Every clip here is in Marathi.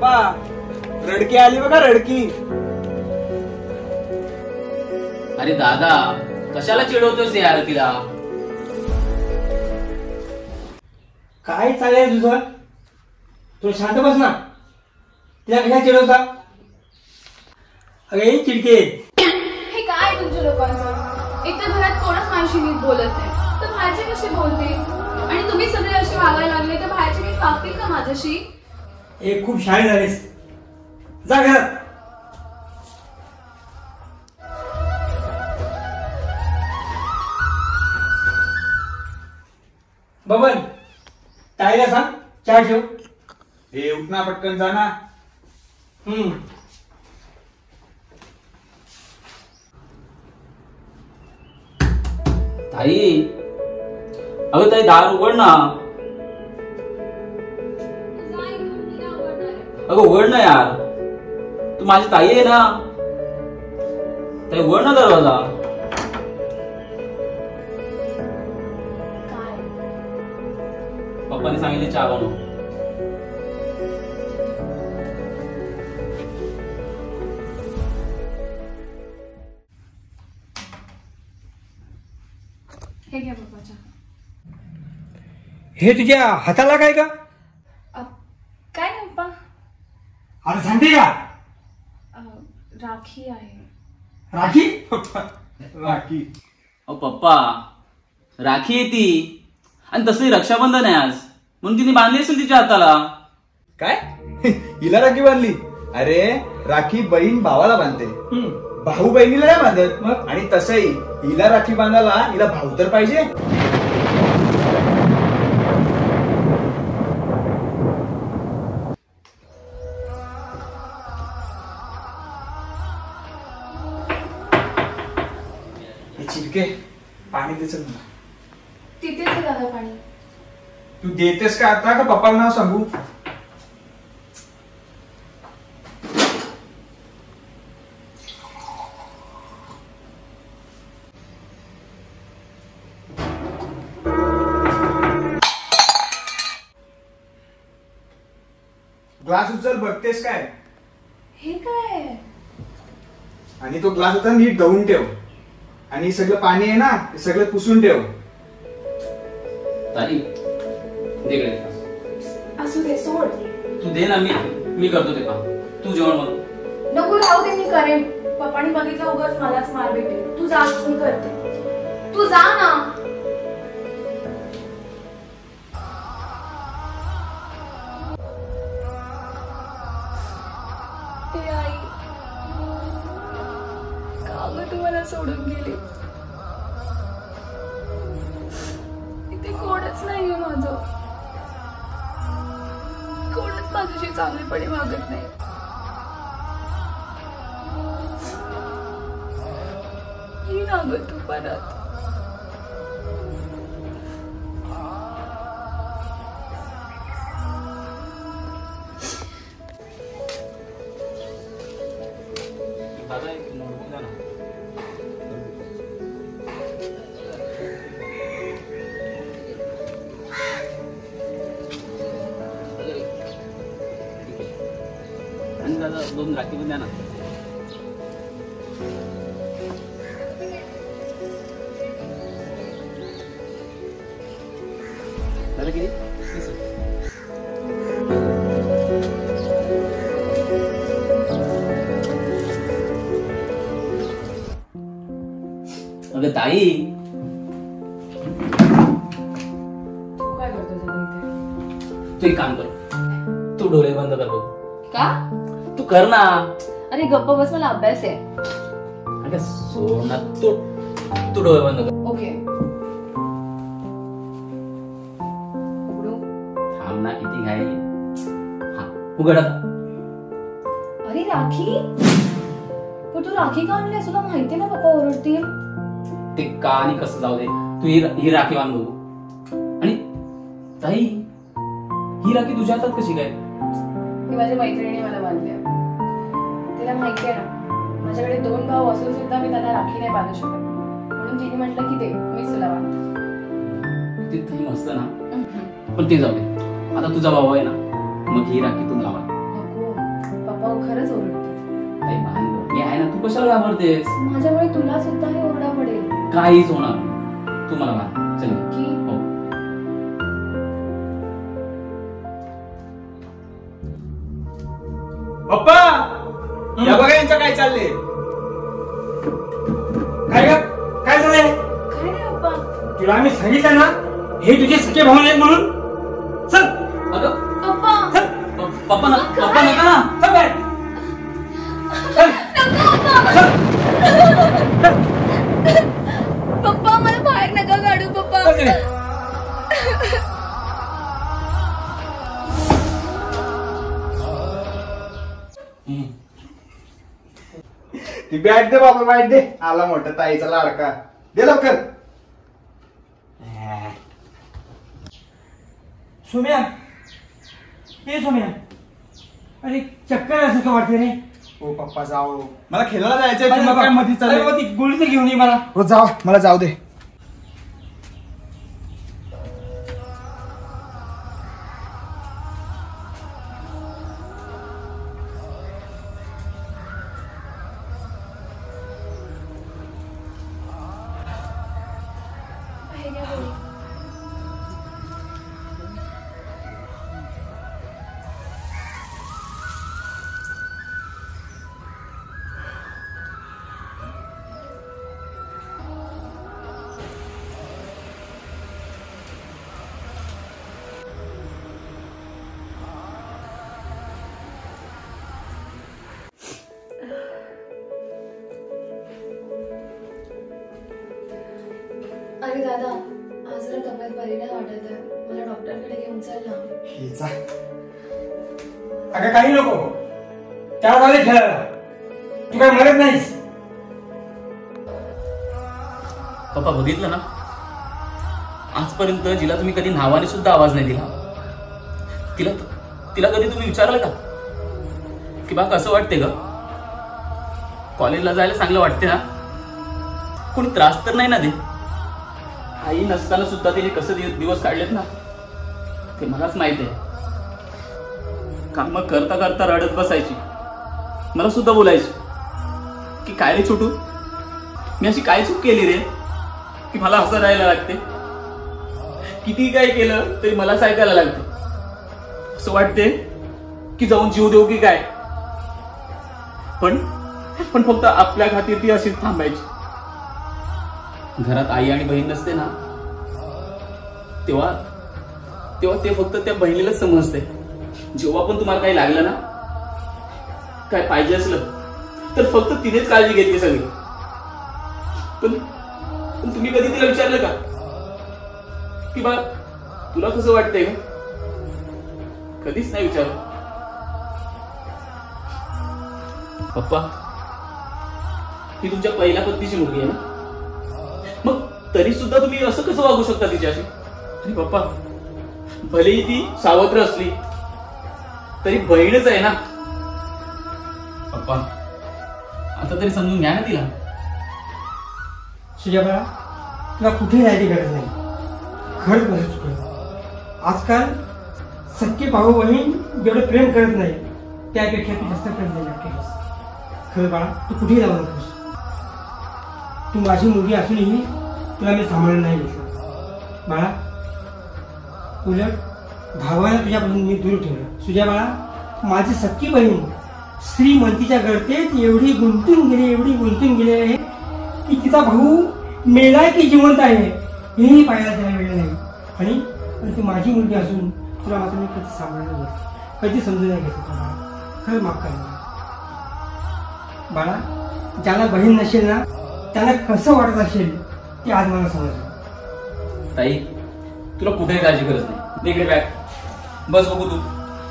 पप्पा रडकी आली बघा रडकी. अरे दादा कशाला चिडवतोस यार तिला. काय चालेल तुझं. तू शांत बस ना. तिला कशा चिडवता. अरे चिडके. हे काय तुमच्या लोकांचं. एक तर घरात कोणच माझ्याशी नीट बोलत नाही तर बाहेरचे कसे बोलतील. आणि तुम्ही सगळे असे वागायला लागले तर बाहेरचे नीट वागतील का माझ्याशी. हे खूप शाळे झालेस. जा घरात. बबन ताईला सांग चहा ठेव. हे उठ ना पटकन जा ना. ताई अगं ताई दार उघड ना. अगं उघड ना यार. तू माझी ताई आहे ना. ताई उघड ना दरवाजा. पप्पाने सांगितले चहा बनव. हे घ्या पप्पाच्या. हे तुझ्या हाताला काय का. काय नाही पप्पा. आता सांगते का. राखी आहे. राखी. राखी. पप्पा राखी आहे ती. आणि तसंही रक्षाबंधन आहे आज म्हणून तिने बांधली असेल तिच्या हाताला. काय हिला राखी बांधली. अरे राखी बहीण भावाला बांधते. भाऊ बहिणीला नाही बांधत. मग आणि तसंही हिला राखी बांधायला हिला भाऊ तर पाहिजे. चिडके पाणी देच मला. तिथेच आहे दादा पाणी. तू देतेस का आता का पप्पाला नाव सांगू. ग्लास उचल. बघतेस काय. हे काय. आणि तो ग्लास आता नीट धुवून ठेव. आणि सगळं पाणी आहे ना ते सगळं पुसून ठेव. ताई दे इकडे. असू दे सोड. तू दे ना. मी करतो ते काम. तू जेवण बनव. नको राहू दे मी करेन. पप्पानी बघितलं उगाच मलाच मार भेटेल. तू जा मी करते. तू जा ना. ते आई का ग तू मला सोडून गेली. इथे कोणच नाहीये माझं. कोणच माझ्याशी चांगलेपणे वागत नाही. ये ना ग तू परत. दादा एक नोटबुक द्या ना. आणि दादा 2 राखी पण द्या ना. दादा किती. अगं ताई तू काय करतोस इथे. तू एक काम कर. तू डोळे बंद कर बघ. का. तू कर ना. अरे गप्प बस मला अभ्यास आहे. अगं सोड ना. तू डोळे बंद कर. ओके. उघडू. थांब ना. किती घाई. हा उघड आता. अरे राखी. पण तू राखी का आणलीस. तुला माहिती ना पप्पा ओरडतील. ते का आणि कसं जाऊ दे. तू ही राखी बांध बघू. आणि ताई ही राखी तुझ्या हातात कशी काय. ही माझ्या मैत्रिणीने मला बांधली. तिला माहिती आहे ना माझ्याकडे 2 भाऊ असून सुद्धा मी त्यांना राखी नाही बांधू शकत. म्हणून तिने म्हटलं की दे मीच तुला बांधते. ते तुझी मस्त ना. पण ते जाऊ दे. आता तुझा भाऊ आहे ना मग ही राखी तू लावा. नको खरंच ओरडते. ताई भान कर, मी आहे ना, तू कशाला घाबरतेस? माझ्यामुळे तुला सुद्धा हे ओरडा पडेल. काहीच होणार नाही. तू मला मान. चल की हो. पप्पा या बघा यांचं काय चाललंय. काय ग काय झालंय? काय नाही पप्पा. तुला आम्ही सांगितलं ना हे तुझे सख्खे भाऊ नाहीत म्हणून. चल अगं पप्पा चल पप्पा नका ना. चल बाहेर. चल. पप्पा मला बाहेर नका काढू पप्पा. चल तिकडे. ती बॅट दे बाबा, बॅट दे. आला मोठा ताईचा लाडका, दे लवकर. सोम्या हे सोम्या अरे चक्कर असं का वाटते रे? हो पप्पा जाओ, मला खेळायला जायचंय. तुम्हाला काय मध्ये अरे बाबा, ती गोळी तर घेऊन ये मला. हो जावा, मला जाऊ दे. हे घ्या गोळी. अरे दादा, आज जरा तब्येत बरी नाही वाटत आहे. मला डॉक्टरकडे घेऊन चल ना. हिचा अगं काही नको, त्या झाले खेळायला. तू काय मरत नाहीस. पप्पा बघितलं ना, आजपर्यंत जिला तुम्ही कधी नावाने सुद्धा आवाज नाही दिला, तिला कधी तुम्ही विचारलं का की बा कसं वाटते ग? कॉलेजला जायला चांगलं वाटते ना? कोणी त्रास तर नाही ना दे? आई नसताना सुद्धा तिने कसं दिवस काढलेत ना ते मलाच माहित आहे. काम करता करता रडत बसायची, मला सुद्धा बोलायची की काय रे छोटू, मी अशी काय चूक केली रे की मला असं राहायला लागते? किती काय केलं तरी मलाच ऐकायला लागते. असं वाटते की जाऊन जीव देऊ की काय. पण फक्त आपल्या खातीर ती अशीच थांबायची. घरात आई आणि बहीण नसते ना तेव्हा ते फक्त त्या बहिणीलाच समजते. जेव्हा पण तुम्हाला काही लागलं ना, काय पाहिजे असलं तर फक्त तिनेच काळजी घेतली सगळी. पण तुम्ही कधी तिला विचारलं का की बा तुला कसं वाटतंय का? कधीच नाही विचारलं. पप्पा, ही तुमच्या पहिल्या पत्नीची मुलगी आहे ना, मग तरी सुद्धा तुम्ही असं कसं वागू शकता तिच्याशी? आणि पप्पा, भलेही ती सावत्र असली तरी बहीणच आहे ना. पप्पा, आता तरी समजून घ्या ना तिला. सुजाबाळा, तुला कुठे जायची गरज नाही. खरंच बरं चुकलं. आजकाल सख्खे भाऊ बहीण जेवढं प्रेम करत नाही त्यापेक्षा तू जास्त प्रेम नाही केलंस. खरं बाळा, तू कुठेही जाऊ नकोस. तू माझी मुलगी असूनही तुला मी सांभाळून नाही घेतलं. बाळा, उलट भावाला तुझ्यापासून मी दूर ठेवलं. सुजा बाळा, माझी सख्खी बहीण श्रीमंतीच्या गर्तेत एवढी गुंतून गेली आहे की तिचा भाऊ मेलाय की जिवंत आहे हेही पाहायला त्याला वेळ नाही. आणि तू माझी मुलगी असून तुला मात्र मी कधी सांभाळून नाही घेतलं, कधी समजून नाही घेतलं. बाळा, खरं माफ कर मला. बाळा, ज्याला बहीण नसेल ना त्याला कसं वाटत असेल ते आज मला समजलं. ताई, तुला कुठेही काळजी गरज नाही. इकडे बॅग बस, बघू तू.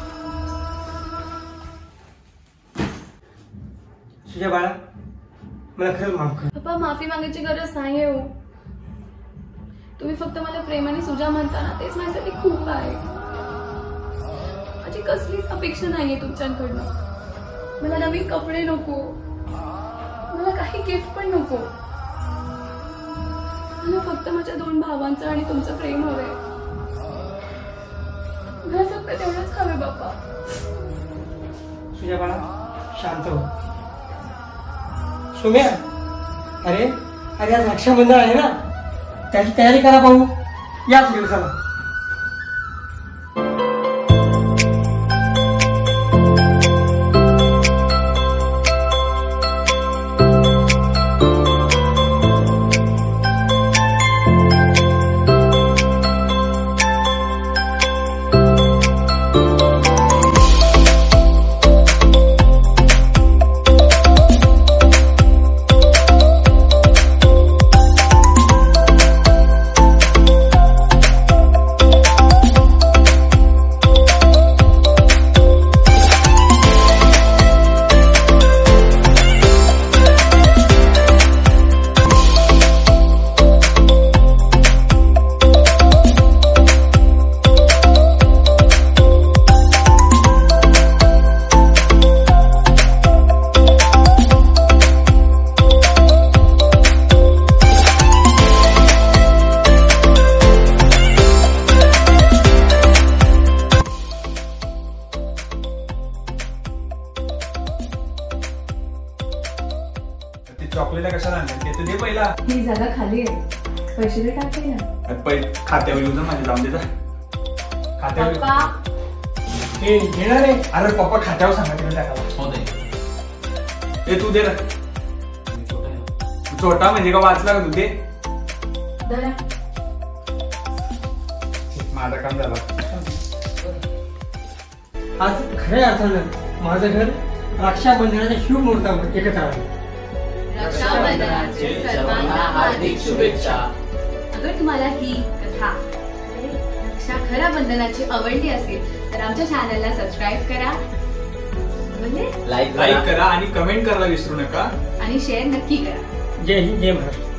तुझ्या बाळा, मला खरं माफ कर. पप्पा, माफी मागायची गरज नाहीये हो. तुम्ही फक्त मला प्रेमाने सुजा म्हणता ना, तेच माझ्यासाठी खूप आहे. माझी कसलीच अपेक्षा नाहीये तुमच्याकडनं. मला नवीन कपडे नको, मला काही गिफ्ट पण नको. मला फक्त माझ्या 2 भावांचं आणि तुमचं प्रेम हवंय. मला फक्त तेवढंच हवंय बाप्पा. तुझ्या बाळा, शांत हो. सोम्या, अरे अरे आज रक्षाबंधन आहे ना, त्याची तयारी करा भाऊ. या पुढे चला. चॉकलेट कशाला आणलं ते तर दे पहिला. ही जागा खाली आहे, पैसे दे टाकते ना. खात्यावर येऊ माझे जाऊन दे. खात्यावर पप्पा हे घेणार आहे. अरे पप्पा खात्यावर सांगा तिकडे टाकायला. हो दे. ते तू दे ना. छोटा आहे. छोटा म्हणजे का वाचला का तू ते. धरा. माझं काम झालं. आज खऱ्या अर्थानं माझं घर रक्षाबंधनाच्या शुभ मुहूर्तावर एकत्र आलं. रक्षाबंधनाचे सर्वांना हार्दिक शुभेच्छा. अगर तुम्हाला ही कथा रक्षा खऱ्या बंधनाची आवडली असेल तर आमच्या चॅनलला सबस्क्राईब करा, लाईक करा आणि कमेंट करायला विसरू नका आणि शेअर नक्की करा. जय हिंद, जय महाराष्ट्र.